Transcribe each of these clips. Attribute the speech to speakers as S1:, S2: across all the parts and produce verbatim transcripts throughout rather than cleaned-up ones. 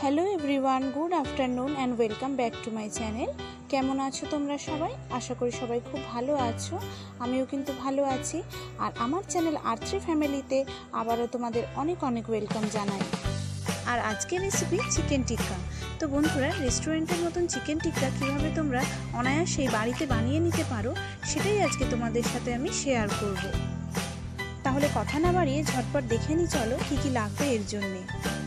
S1: Hello everyone, good afternoon and welcome back to my channel. কেমন আছো তোমরা সবাই? আশা করি সবাই খুব ভালো আছো। আমিও কিন্তু ভালো আছি। আর আমার চ্যানেল আর্থ্রি ফ্যামিলিতে আবারও তোমাদের অনেক অনেক ওয়েলকাম জানাই। আর আজকের রেসিপি চিকেন টিক্কা। তো বন্ধুরা, রেস্টুরেন্টের মতন চিকেন টিক্কা কীভাবে তোমরা অনায়াসেই বাড়িতে বানিয়ে নিতে পারো সেটাই আজকে তোমাদের সাথে আমি শেয়ার করব। তাহলে কথা না বাড়িয়ে ঝটপট দেখে নিই চলো কী কী লাগবে এর জন্যে।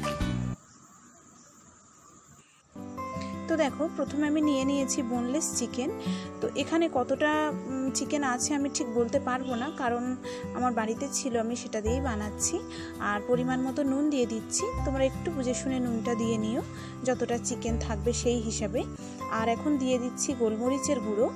S1: তো দেখো, প্রথমে আমি নিয়ে নিয়েছি বোনলেস চিকেন। তো এখানে কতটা চিকেন আছে আমি ঠিক বলতে পারবো না, কারণ আমার বাড়িতে ছিল, আমি সেটা দিয়েই বানাচ্ছি। আর পরিমাণ মতো নুন দিয়ে দিচ্ছি, তোমরা একটু বুঝে শুনে নুনটা দিয়ে নিও যতটা চিকেন থাকবে সেই হিসাবে। আর এখন দিয়ে দিচ্ছি গোলমরিচের গুঁড়ো,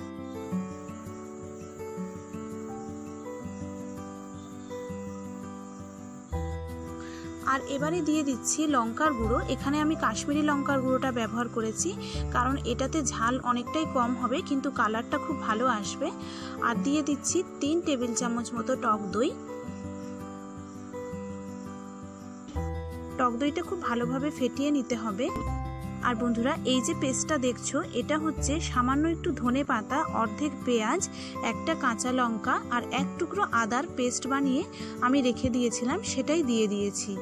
S1: আর এবারে দিয়ে দিচ্ছি লঙ্কার গুঁড়ো। এখানে আমি কাশ্মীরি লঙ্কার গুঁড়োটা ব্যবহার করেছি, কারণ এটাতে ঝাল অনেকটাই কম হবে কিন্তু কালারটা খুব ভালো আসবে। আর দিয়ে দিচ্ছি তিন টেবিল চামচ মতো টক দই। টক দইটা খুব ভালোভাবে ফেটিয়ে নিতে হবে। আর বন্ধুরা, এই যে পেস্টটা দেখছো, এটা হচ্ছে সামান্য একটু ধনে পাতা, অর্ধেক পেঁয়াজ, একটা কাঁচা লঙ্কা আর এক টুকরো আদার পেস্ট বানিয়ে আমি রেখে দিয়েছিলাম, সেটাই দিয়ে দিয়েছি।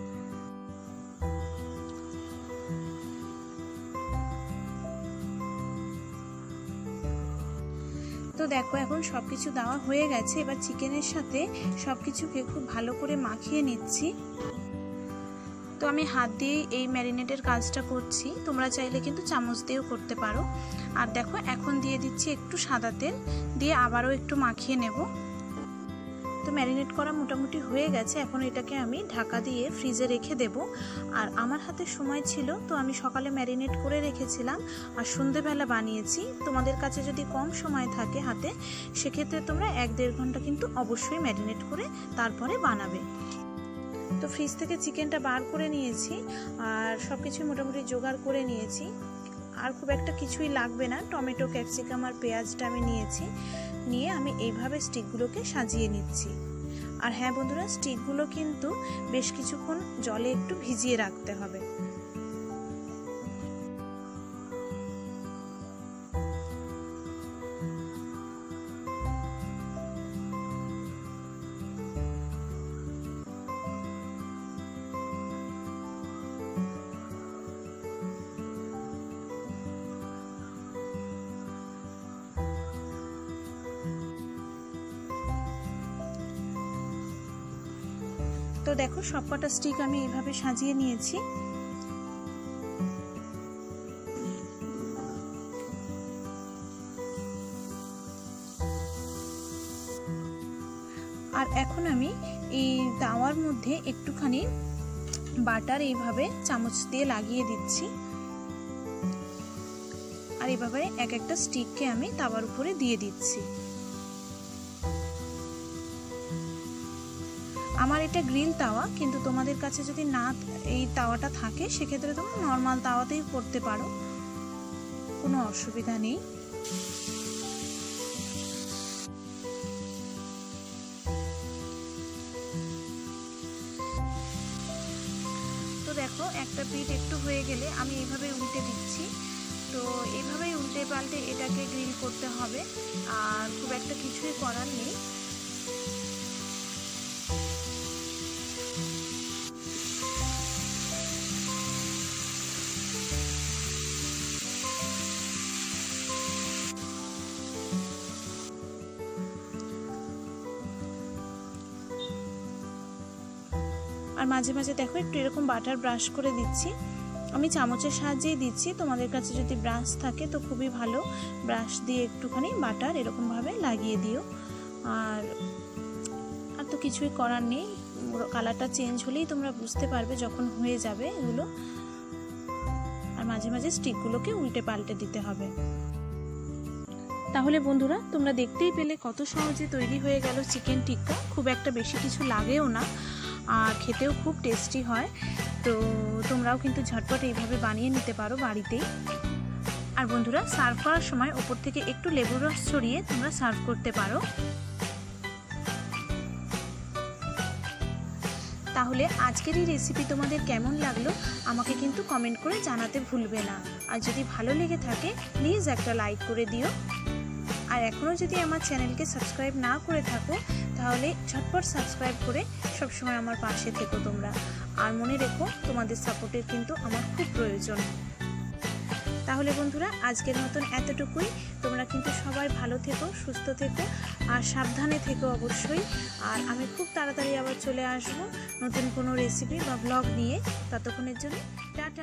S1: তো দেখো, এখন সব কিছু দেওয়া হয়ে গেছে। এবার চিকেনের সাথে সব কিছুকে খুব ভালো করে মাখিয়ে নিচ্ছি। তো আমি হাত দিয়ে এই ম্যারিনেটের কাজটা করছি, তোমরা চাইলে কিন্তু চামচ দিয়েও করতে পারো। আর দেখো, এখন দিয়ে দিচ্ছি একটু সাদা তেল, দিয়ে আবারও একটু মাখিয়ে নেব। তো ম্যারিনেট করা মোটামুটি হয়ে গেছে। এখন এটাকে আমি ঢাকা দিয়ে ফ্রিজে রেখে দেব। আর আমার হাতে সময় ছিল, তো আমি সকালে ম্যারিনেট করে রেখেছিলাম আর সন্ধেবেলা বানিয়েছি। তোমাদের কাছে যদি কম সময় থাকে হাতে, সেক্ষেত্রে তোমরা এক দেড় ঘন্টা কিন্তু অবশ্যই ম্যারিনেট করে তারপরে বানাবে। তো ফ্রিজ থেকে চিকেনটা বার করে নিয়েছি আর সব কিছুই মোটামুটি জোগাড় করে নিয়েছি। আর খুব একটা কিছুই লাগবে না, টমেটো, ক্যাপসিকাম আর পেঁয়াজটা আমি নিয়েছি। নিয়ে আমি এইভাবে স্টিকগুলোকে সাজিয়ে নিচ্ছি। আর হ্যাঁ বন্ধুরা, স্টিকগুলো কিন্তু বেশ কিছুক্ষণ জলে একটু ভিজিয়ে রাখতে হবে। তো দেখো, সবকটা স্টিক আমি এইভাবে সাজিয়ে নিয়েছি। আর এখন আমি এই তাওয়ার মধ্যে একটুখানি বাটার এইভাবে চামচ দিয়ে লাগিয়ে দিচ্ছি। আর এইভাবে এক একটা স্টিককে আমি তাওয়ার উপরে দিয়ে দিচ্ছি। আমার এটা গ্রিল তাওয়া, কিন্তু তোমাদের কাছে যদি না এই তাওয়াটা থাকে সেক্ষেত্রে তোমরা নর্মাল তাওয়াতেই করতে পারো, কোনো অসুবিধা নেই। তো দেখো, একটা পিঠ একটু হয়ে গেলে আমি এইভাবে উল্টে দিচ্ছি। তো এইভাবেই উল্টে পাল্টে এটাকে গ্রিল করতে হবে, আর খুব একটা কিছুই করার নেই। আর মাঝে মাঝে দেখো একটু এরকম বাটার ব্রাশ করে দিচ্ছি। আমি চামচের সাহায্যেই দিচ্ছি, তোমাদের কাছে যদি ব্রাশ থাকে তো খুবই ভালো। ব্রাশ দিয়ে একটুখানি বাটার এরকমভাবে লাগিয়ে দিও। আর আর তো কিছুই করার নেই, কালারটা চেঞ্জ হলেই তোমরা বুঝতে পারবে যখন হয়ে যাবে এগুলো। আর মাঝে মাঝে স্টিকগুলোকে উল্টে পাল্টে দিতে হবে। তাহলে বন্ধুরা, তোমরা দেখতেই পেলে কত সহজে তৈরি হয়ে গেল চিকেন টিক্কা। খুব একটা বেশি কিছু লাগেও না, আর খেতেও খুব টেস্টি হয়। তো তোমরাও কিন্তু ঝটপট এইভাবে বানিয়ে নিতে পারো বাড়িতেই। আর বন্ধুরা, সার্ভ করার সময় ওপর থেকে একটু লেবুর রস ছড়িয়ে তোমরা সার্ভ করতে পারো। তাহলে আজকের এই রেসিপি তোমাদের কেমন লাগলো আমাকে কিন্তু কমেন্ট করে জানাতে ভুলবে না। আর যদি ভালো লেগে থাকে প্লিজ একটা লাইক করে দিও। আর এখনও যদি আমার চ্যানেলকে সাবস্ক্রাইব না করে থাকো তাহলে ঝটপট সাবস্ক্রাইব করে সবসময় আমার পাশে থেকো তোমরা। আর মনে রেখো তোমাদের সাপোর্টের কিন্তু আমার খুব প্রয়োজন। তাহলে বন্ধুরা আজকের মতন এতটুকুই। তোমরা কিন্তু সবাই ভালো থেকো, সুস্থ থেকো আর সাবধানে থেকো অবশ্যই। আর আমি খুব তাড়াতাড়ি আবার চলে আসবো নতুন কোনো রেসিপি বা ব্লগ নিয়ে। ততক্ষণের জন্য টাটা।